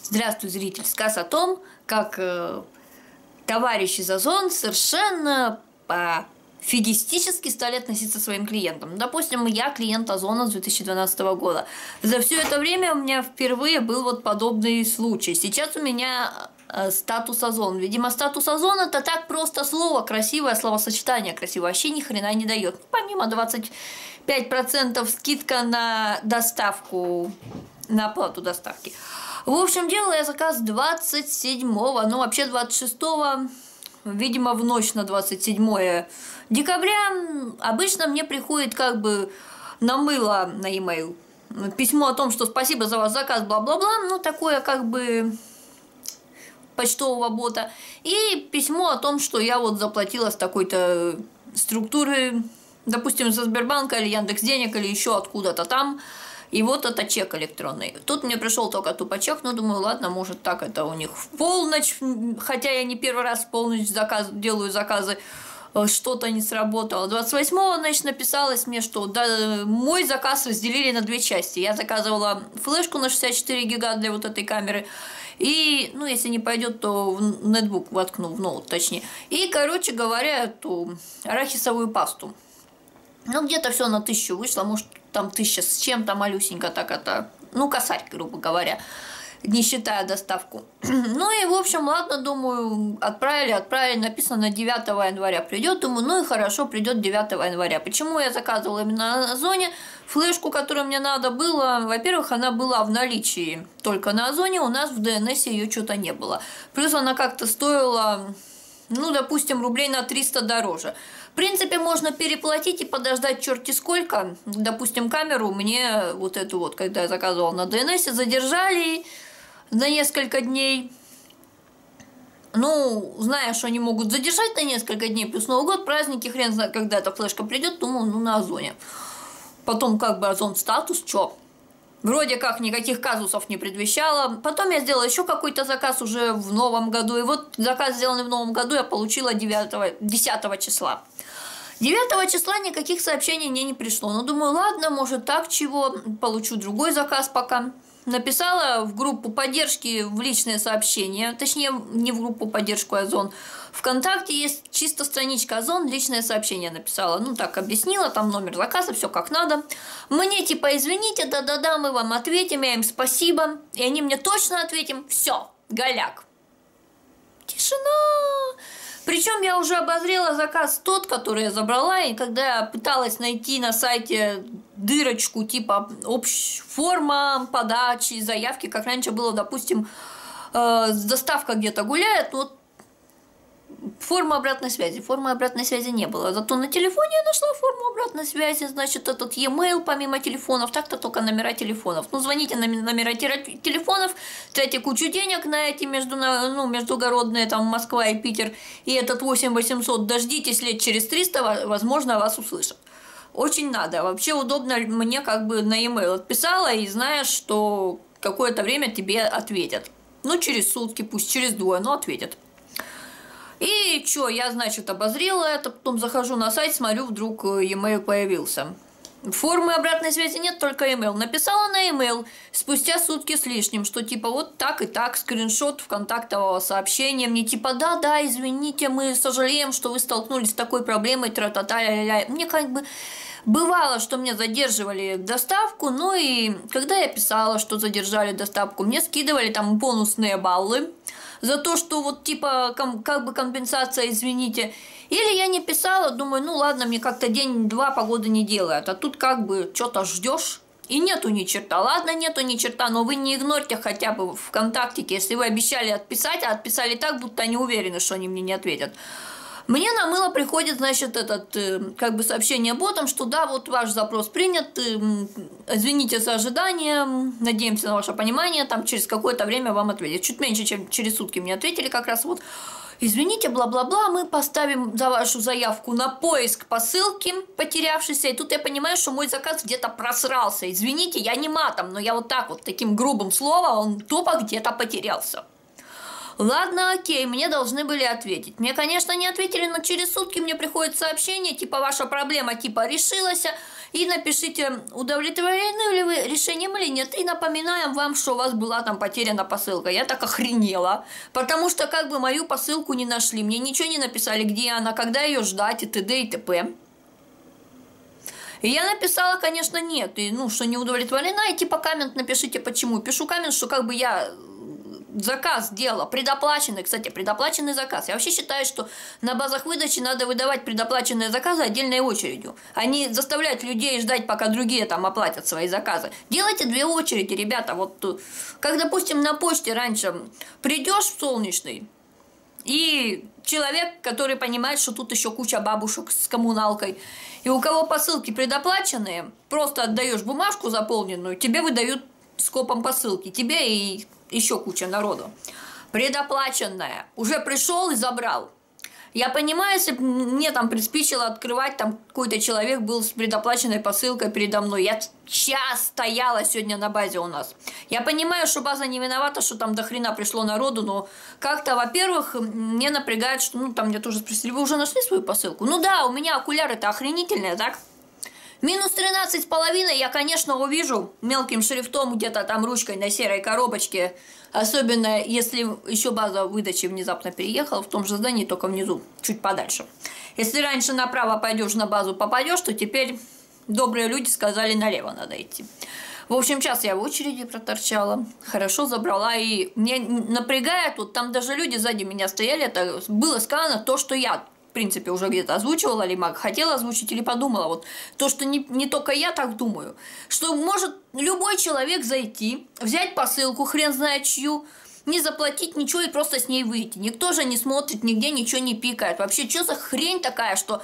Здравствуй, зритель. Сказ о том, как товарищи из Озон совершенно пофигистически стали относиться к своим клиентам. Допустим, я клиент Озона с 2012 года. За все это время у меня впервые был вот подобный случай. Сейчас у меня статус Озон. Видимо, статус Озон – это так просто слово, красивое словосочетание, красивое, вообще ни хрена не дает. Помимо 25% скидка на доставку, на оплату доставки. В общем, делала я заказ 27-го, ну вообще 26-го, видимо, в ночь на 27 декабря. Обычно мне приходит как бы на мыло на e-mail письмо о том, что спасибо за ваш заказ, бла-бла-бла, ну такое как бы почтового бота, и письмо о том, что я вот заплатила с такой-то структуры, допустим, со Сбербанка или Яндекс.Денег или еще откуда-то там. И вот это чек электронный. Тут мне пришел только тупо чек, но думаю, ладно, может так это у них в полночь, хотя я не первый раз в полночь делаю заказы, что-то не сработало. 28-го, значит, написалось мне, что да, мой заказ разделили на две части. Я заказывала флешку на 64 гига для вот этой камеры. И, ну, если не пойдет, то в нетбук воткну, в ноут, точнее. И, короче говоря, эту арахисовую пасту. Ну, где-то все на 1000 вышло, может, там 1000 с чем-то малюсенько, так это, ну, косарь, грубо говоря, не считая доставку. Ну, и, в общем, ладно, думаю, отправили, написано на 9 января придет, думаю, ну, и хорошо, придет 9 января. Почему я заказывала именно на Озоне? Флешку, которую мне надо было, во-первых, она была в наличии только на Озоне, у нас в DNS ее что-то не было. Плюс она как-то стоила, ну, допустим, рублей на 300 дороже. В принципе, можно переплатить и подождать черти сколько. Допустим, камеру мне вот эту вот, когда я заказывала на DNS, задержали на несколько дней. Ну, зная, что они могут задержать на несколько дней, плюс Новый год, праздники, хрен знает, когда эта флешка придет, думаю, ну, на Озоне. Потом как бы Озон статус, чё? Вроде как никаких казусов не предвещало. Потом я сделала еще какой-то заказ уже в новом году. И вот заказ, сделанный в новом году, я получила 10 числа. 9 числа никаких сообщений мне не пришло. Но думаю, ладно, может так чего, получу другой заказ пока. Написала в группу поддержки в личное сообщение, точнее, не в группу поддержку Озон. ВКонтакте есть чисто страничка Озон, личное сообщение написала. Ну, так объяснила, там номер заказа, все как надо. Мне типа, извините, да-да-да, мы вам ответим, я им спасибо. И они мне точно ответим, все, голяк. Тишина! Причем я уже обозрела заказ тот, который я забрала, и когда я пыталась найти на сайте дырочку типа форма подачи, заявки, как раньше было, допустим, доставка где-то гуляет, вот форма обратной связи не было. Зато на телефоне я нашла форму обратной связи, значит, этот e-mail помимо телефонов, так-то только номера телефонов. Ну, звоните на номера телефонов, тратите кучу денег на эти междугородные, там, Москва и Питер, и этот 8800, дождитесь лет через 300, возможно, вас услышат. Очень надо. Вообще удобно мне как бы на e-mail отписала, и знаешь, что какое-то время тебе ответят. Ну, через сутки, пусть через 2, но ответят. И что, я, значит, обозрела это, потом захожу на сайт, смотрю, вдруг e-mail появился. Формы обратной связи нет, только e-mail. Написала на e-mail спустя сутки с лишним, что типа вот так и так, скриншот вконтактового сообщения. Мне типа, да, извините, мы сожалеем, что вы столкнулись с такой проблемой, тра-та-та, ля-ля-ля. Мне как бы бывало, что мне задерживали доставку, ну и когда я писала, что задержали доставку, мне скидывали там бонусные баллы за то, что вот типа как бы компенсация, извините. Или я не писала, думаю, ну ладно, мне как-то день-два погода не делает, а тут как бы что-то ждешь и нету ни черта. Ладно, нету ни черта, но вы не игнорьте хотя бы ВКонтактике, если вы обещали отписать, а отписали так, будто они уверены, что они мне не ответят. Мне на мыло приходит, значит, как бы сообщение ботом, что да, вот ваш запрос принят, извините за ожидание, надеемся на ваше понимание, там через какое-то время вам ответят. Чуть меньше, чем через сутки мне ответили как раз вот, извините, бла-бла-бла, мы поставим за вашу заявку на поиск по ссылке потерявшейся, и тут я понимаю, что мой заказ где-то просрался. Извините, я не матом, но я вот так вот, таким грубым словом, он тупо где-то потерялся. Ладно, окей, мне должны были ответить. Мне, конечно, не ответили, но через сутки мне приходит сообщение, типа, ваша проблема, типа, решилась, и напишите, удовлетворены ли вы решением или нет, и напоминаем вам, что у вас была там потеряна посылка. Я так охренела, потому что, как бы, мою посылку не нашли, мне ничего не написали, где она, когда ее ждать, и т.д. и т.п. И я написала, конечно, нет, и, ну, что не удовлетворена, и типа коммент напишите, почему. Пишу коммент, что как бы я заказ делала, предоплаченный, кстати, предоплаченный заказ. Я вообще считаю, что на базах выдачи надо выдавать предоплаченные заказы отдельной очередью. Они заставляют людей ждать, пока другие там оплатят свои заказы. Делайте 2 очереди, ребята. Вот как, допустим, на почте раньше придешь в Солнечный, и человек, который понимает, что тут еще куча бабушек с коммуналкой, и у кого посылки предоплаченные, просто отдаешь бумажку заполненную, тебе выдают скопом посылки, тебе и еще куча народу. Предоплаченная. Уже пришел и забрал. Я понимаю, если бы мне там приспичило открывать, там какой-то человек был с предоплаченной посылкой передо мной. Я час стояла сегодня на базе у нас. Я понимаю, что база не виновата, что там до хрена пришло народу, но как-то, во-первых, мне напрягает, что, ну, там мне тоже спросили, вы уже нашли свою посылку? Ну да, у меня окуляры-то охренительные, так? Минус 13,5 я, конечно, увижу мелким шрифтом где-то там ручкой на серой коробочке. Особенно, если еще база выдачи внезапно переехала в том же здании, только внизу, чуть подальше. Если раньше направо пойдешь, на базу попадешь, то теперь добрые люди сказали, налево надо идти. В общем, час я в очереди проторчала, хорошо забрала, и мне напрягает, вот там даже люди сзади меня стояли, это было сказано то, что я, в принципе, уже где-то озвучивала, либо хотела озвучить, или подумала. Вот то, что не только я так думаю, что может любой человек зайти, взять посылку, хрен знает чью, не заплатить ничего и просто с ней выйти. Никто же не смотрит, нигде ничего не пикает. Вообще, что за хрень такая, что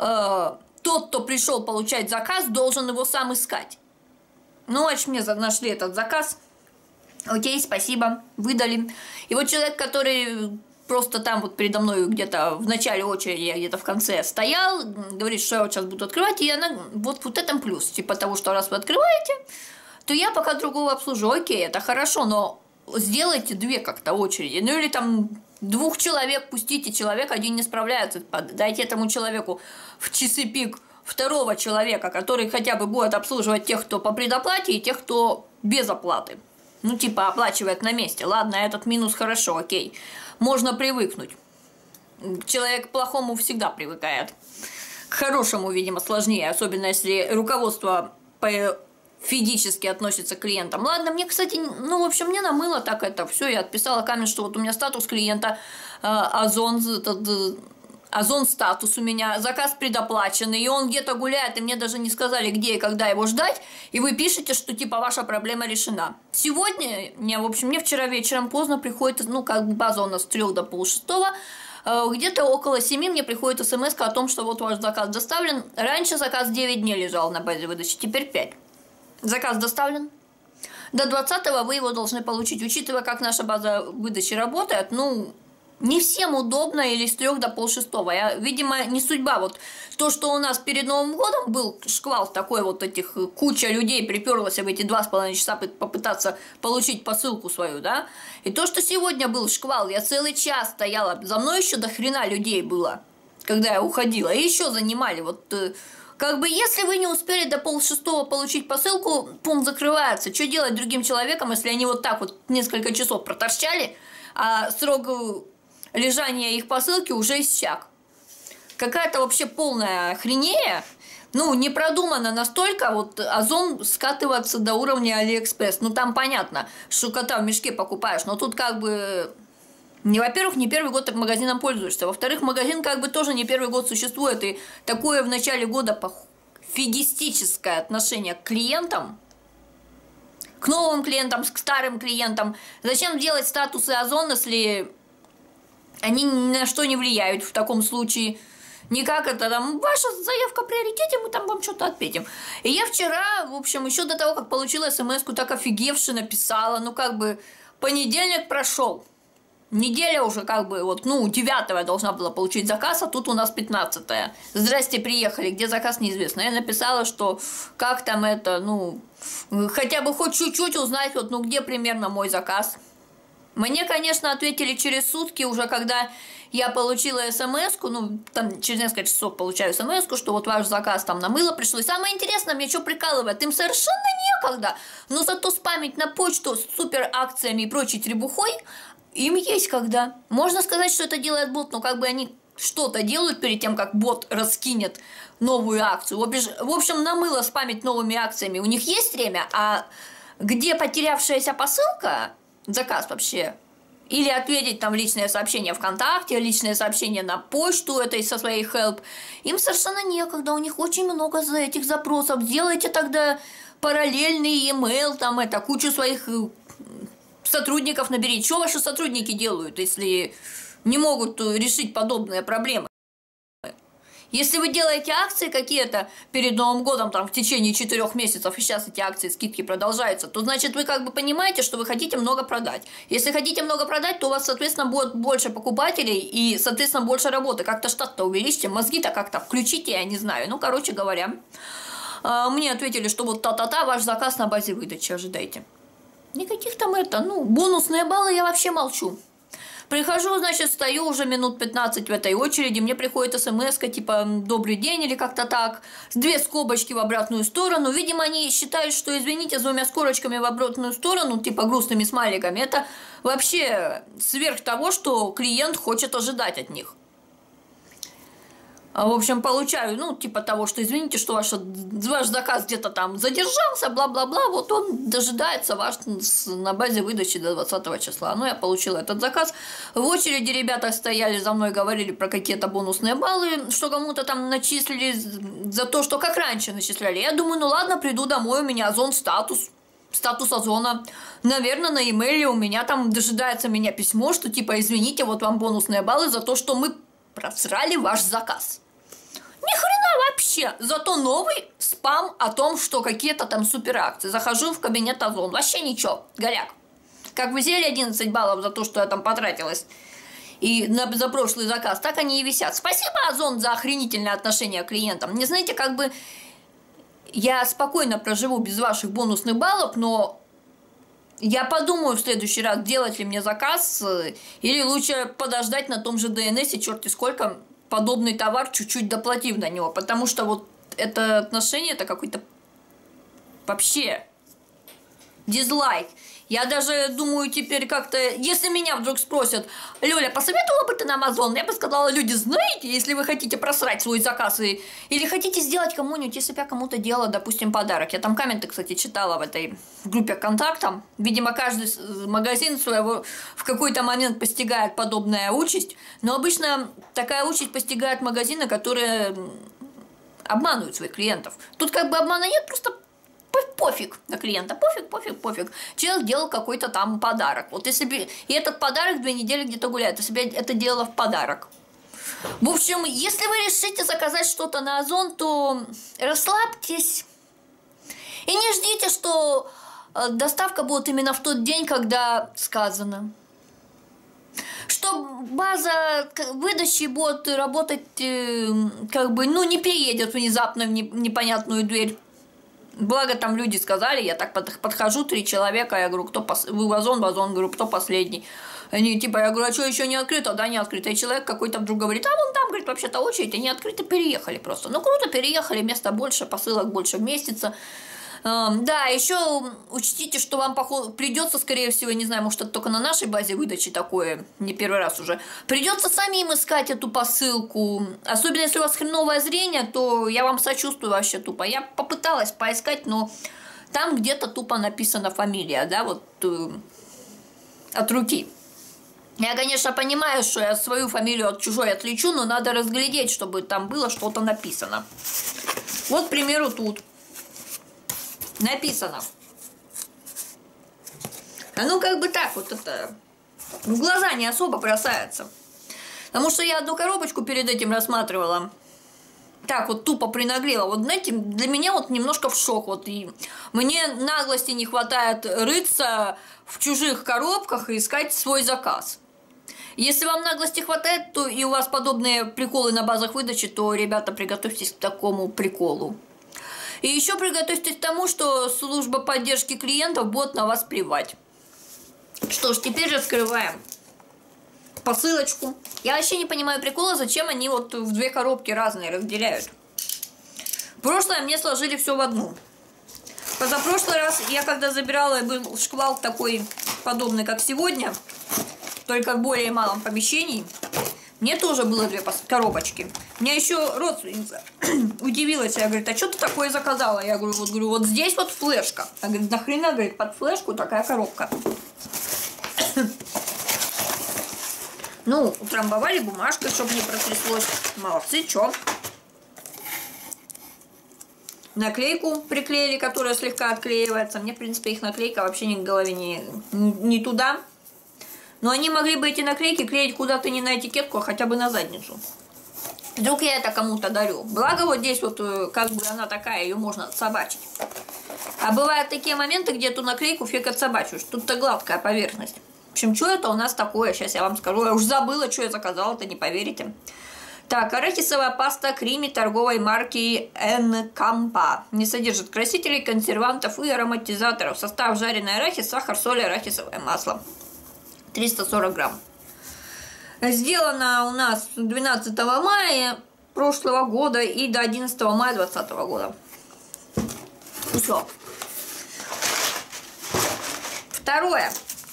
тот, кто пришел получать заказ, должен его сам искать? Ну, аж мне нашли этот заказ. Окей, спасибо, выдали. И вот человек, который просто там вот передо мной где-то в начале очереди, я где-то в конце стоял, говорит, что я вот сейчас буду открывать, и она вот этом плюс, типа того, что раз вы открываете, то я пока другого обслужу. Окей, это хорошо, но сделайте 2 как-то очереди, ну или там 2 человек пустите, человек один не справляется, дайте этому человеку в часы пик 2 человека, который хотя бы будет обслуживать тех, кто по предоплате, и тех, кто без оплаты. Ну, типа, оплачивает на месте. Ладно, этот минус хорошо, окей. Можно привыкнуть. Человек к плохому всегда привыкает. К хорошему, видимо, сложнее. Особенно, если руководство физически относится к клиентам. Ладно, мне, кстати, ну, в общем, мне намыло так это все. Я отписала коммент, что вот у меня статус клиента Озон статус у меня, заказ предоплаченный, и он где-то гуляет, и мне даже не сказали, где и когда его ждать, и вы пишете, что типа ваша проблема решена. Сегодня, в общем, мне вчера вечером поздно приходит, ну, как бы база у нас с 3 до 5:30, где-то около 7 мне приходит смс о том, что вот ваш заказ доставлен. Раньше заказ 9 дней лежал на базе выдачи, теперь 5. Заказ доставлен. До 20-го вы его должны получить. Учитывая, как наша база выдачи работает, ну, не всем удобно или с 3 до 5:30. Видимо, не судьба. Вот то, что у нас перед Новым годом был шквал такой вот этих, куча людей приперлась в эти 2,5 часа попытаться получить посылку свою, да? И то, что сегодня был шквал, я целый час стояла, за мной еще до хрена людей было, когда я уходила, и еще занимали. Вот как бы если вы не успели до 5:30 получить посылку, пункт закрывается. Что делать другим человеком, если они вот так вот несколько часов проторчали, а срок лежания их посылки уже иссяк? Какая-то вообще полная хренея. Ну, не продумано настолько, вот Озон скатываться до уровня Алиэкспресс. Ну, там понятно, что кота в мешке покупаешь, но тут как бы... Во-первых, не первый год так магазином пользуешься. Во-вторых, магазин как бы тоже не первый год существует. И такое в начале года фигистическое отношение к клиентам, к новым клиентам, к старым клиентам. Зачем делать статусы Озон, если они ни на что не влияют в таком случае? Никак это там, ваша заявка в приоритете, мы там вам что-то ответим. И я вчера, в общем, еще до того, как получила смс-ку, так офигевше написала. Ну, как бы, понедельник прошел. Неделя уже как бы, вот, ну, 9-го я должна была получить заказ, а тут у нас 15-е. Здрасте, приехали, где заказ неизвестно. Я написала, что как там это, ну, хотя бы хоть чуть-чуть узнать, вот, ну, где примерно мой заказ. Мне, конечно, ответили через сутки, уже когда я получила смс-ку, ну, там через несколько часов получаю смс-ку, что вот ваш заказ там на мыло пришло. И самое интересное, мне что прикалывает, им совершенно некогда, но зато спамить на почту с супер акциями и прочей требухой им есть когда. Можно сказать, что это делает бот, но как бы они что-то делают перед тем, как бот раскинет новую акцию. В общем, на мыло спамить новыми акциями у них есть время, а где потерявшаяся посылка, заказ вообще, или ответить там в личное сообщение ВКонтакте, личное сообщение на почту этой со своей help, им совершенно некогда, у них очень много этих запросов. Сделайте тогда параллельный e-mail, там это, кучу своих сотрудников наберите. Что ваши сотрудники делают, если не могут решить подобные проблемы? Если вы делаете акции какие-то перед Новым годом, там, в течение 4 месяцев, и сейчас эти акции, скидки продолжаются, то, значит, вы как бы понимаете, что вы хотите много продать. Если хотите много продать, то у вас, соответственно, будет больше покупателей и, соответственно, больше работы. Как-то штат-то увеличьте, мозги-то как-то включите, я не знаю. Ну, короче говоря, мне ответили, что вот та-та-та, ваш заказ на базе выдачи, ожидайте. Никаких там бонусные баллы, я вообще молчу. Прихожу, значит, стою уже минут 15 в этой очереди, мне приходит смс-ка, типа, добрый день или как-то так, 2 скобочки в обратную сторону. Видимо, они считают, что, извините, с 2 скобочками в обратную сторону, типа грустными смайликами, это вообще сверх того, что клиент хочет ожидать от них. В общем, получаю, ну, типа того, что, извините, что ваш заказ где-то там задержался, бла-бла-бла, вот он дожидается ваш на базе выдачи до 20 числа. Ну, я получила этот заказ. В очереди ребята стояли за мной, говорили про какие-то бонусные баллы, что кому-то там начислили за то, что как раньше начисляли. Я думаю, ну ладно, приду домой, у меня Озон статус Озона. Наверное, на e-mail у меня там дожидается меня письмо, что типа, извините, вот вам бонусные баллы за то, что мы просрали ваш заказ. Ни хрена вообще. Зато новый спам о том, что какие-то там суперакции. Захожу в кабинет Озон. Вообще ничего. Голяк. Как вы взяли 11 баллов за то, что я там потратилась и за прошлый заказ, так они и висят. Спасибо, Озон, за охренительное отношение к клиентам. Не знаете, как бы я спокойно проживу без ваших бонусных баллов, но я подумаю в следующий раз, делать ли мне заказ, или лучше подождать на том же ДНС, черти сколько, подобный товар, чуть-чуть доплатив на него. Потому что вот это отношение, это какой-то вообще дизлайк. Я даже думаю теперь как-то, если меня вдруг спросят, Лёля, посоветовала бы ты на Amazon? Я бы сказала, люди, знаете, если вы хотите просрать свой заказ или хотите сделать кому-нибудь, если бы я кому-то делала, допустим, подарок. Я там комменты, кстати, читала в этой группе ВКонтакте. Видимо, каждый магазин своего в какой-то момент постигает подобная участь. Но обычно такая участь постигает магазины, которые обманывают своих клиентов. Тут как бы обмана нет, просто пофиг на клиента, пофиг. Человек делал какой-то там подарок. Вот если бы... И этот подарок 2 недели где-то гуляет, если бы я это делала в подарок. В общем, если вы решите заказать что-то на Озон, то расслабьтесь. И не ждите, что доставка будет именно в тот день, когда сказано. Что база выдачи будет работать, как бы, ну, не переедет внезапно в непонятную дверь. Благо там люди сказали, я так подхожу, 3 человека, я говорю, кто вы в Озон, говорю, кто последний? Они типа, я говорю, а что, еще не открыто? Да, не открыто. И человек какой-то вдруг говорит, а вон там, говорит, вообще-то очередь, они открыты, переехали просто. Ну, круто, переехали, места больше, посылок больше в месяц. Да, еще учтите, что вам придется, скорее всего, не знаю, может, это только на нашей базе выдачи такое, не первый раз уже, придется самим искать эту посылку. Особенно, если у вас хреновое зрение, то я вам сочувствую вообще тупо. Я попыталась поискать, но там где-то тупо написана фамилия, да, вот от руки. Я, конечно, понимаю, что я свою фамилию от чужой отличу, но надо разглядеть, чтобы там было что-то написано. Вот, к примеру, тут написано. Ну, как бы так вот это в глаза не особо бросается. Потому что я одну коробочку перед этим рассматривала. Так вот тупо принаглела. Вот, знаете, для меня вот немножко в шок. Вот, и мне наглости не хватает рыться в чужих коробках и искать свой заказ. Если вам наглости хватает, то и у вас подобные приколы на базах выдачи, то, ребята, приготовьтесь к такому приколу. И еще приготовьтесь к тому, что служба поддержки клиентов будет на вас плевать. Что ж, теперь раскрываем посылочку. Я вообще не понимаю прикола, зачем они вот в две коробки разные разделяют. Прошлое мне сложили все в одну. Позапрошлый раз я когда забирала, был шквал такой подобный, как сегодня, только в более малом помещении. Мне тоже было две коробочки. Меня еще родственница удивилась. Я говорю, а что ты такое заказала? Я говорю, вот здесь вот флешка. Она говорит, нахрена, говорит, под флешку такая коробка. Ну, утрамбовали бумажкой, чтобы не протряслось. Молодцы, чё? Наклейку приклеили, которая слегка отклеивается. Мне, в принципе, их наклейка вообще ни к голове не туда. Но они могли бы эти наклейки клеить куда-то не на этикетку, а хотя бы на задницу. Вдруг я это кому-то дарю. Благо вот здесь вот как бы она такая, ее можно отсобачить. А бывают такие моменты, где эту наклейку фиг отсобачишь. Тут-то гладкая поверхность. В общем, что это у нас такое? Сейчас я вам скажу. Я уж забыла, что я заказала-то, не поверите. Так, арахисовая паста Крими торговой марки Энкампа. Не содержит красителей, консервантов и ароматизаторов. Состав: жареный арахис, сахар, соль, арахисовое масло. 340 грамм. Сделано у нас 12 мая прошлого года и до 11 мая 2020 года. Все. Второе.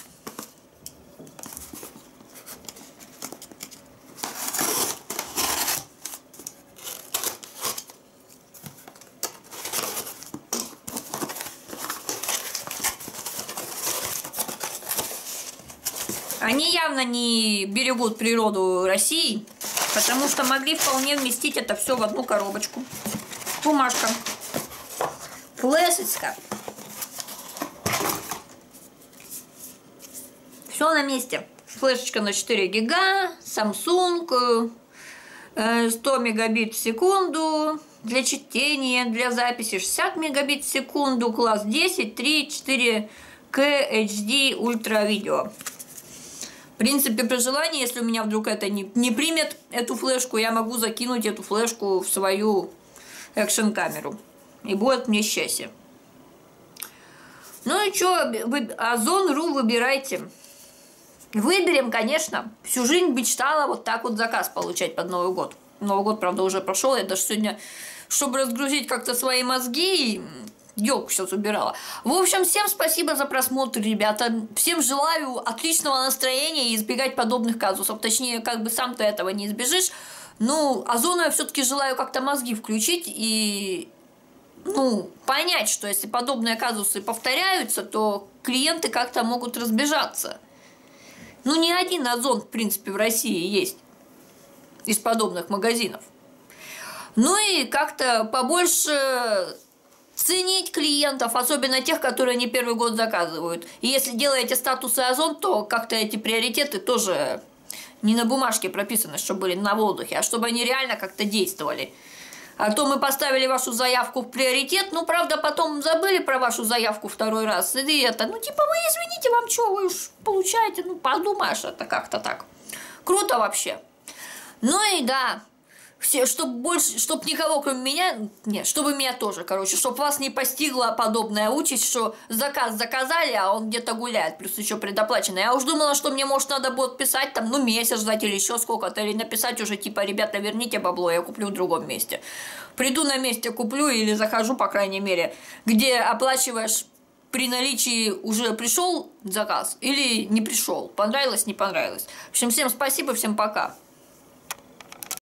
Они явно не берегут природу России, потому что могли вполне вместить это все в одну коробочку. Бумажка. Флешечка. Все на месте. Флешечка на 4 гига, Samsung, 100 мегабит в секунду, для чтения, для записи 60 мегабит в секунду, класс 10, 3, 4 к HD ультра видео. В принципе, при желании, если у меня вдруг это не примет эту флешку, я могу закинуть эту флешку в свою экшн-камеру. И будет мне счастье. Ну и что, Озон.ру выбирайте. Выберем, конечно. Всю жизнь мечтала вот так вот заказ получать под Новый год. Новый год, правда, уже прошел. Я даже сегодня, чтобы разгрузить как-то свои мозги, елку сейчас убирала. В общем, всем спасибо за просмотр, ребята. Всем желаю отличного настроения и избегать подобных казусов. Точнее, как бы сам ты этого не избежишь. Ну, Озону я все-таки желаю как-то мозги включить и, ну, понять, что если подобные казусы повторяются, то клиенты как-то могут разбежаться. Ну, не один Озон, в принципе, в России есть из подобных магазинов. Ну и как-то побольше ценить клиентов, особенно тех, которые не первый год заказывают. И если делаете статусы Озон, то как-то эти приоритеты тоже не на бумажке прописаны, чтобы были на воздухе, а чтобы они реально как-то действовали. А то мы поставили вашу заявку в приоритет, ну, правда, потом забыли про вашу заявку второй раз. И это, ну, типа, вы извините, вам что, вы уж получаете, ну, подумаешь, это как-то так. Круто вообще. Ну и да, чтобы никого, кроме меня, нет, чтобы меня тоже, короче, чтобы вас не постигла подобная участь, что заказ заказали, а он где-то гуляет, плюс еще предоплаченный. Я уж думала, что мне, может, надо будет писать там, ну, месяц ждать или еще сколько-то, или написать уже, типа, ребята, верните бабло, я куплю в другом месте. Приду на месте, куплю или захожу, по крайней мере, где оплачиваешь при наличии уже пришел заказ или не пришел, понравилось, не понравилось. В общем, всем спасибо, всем пока.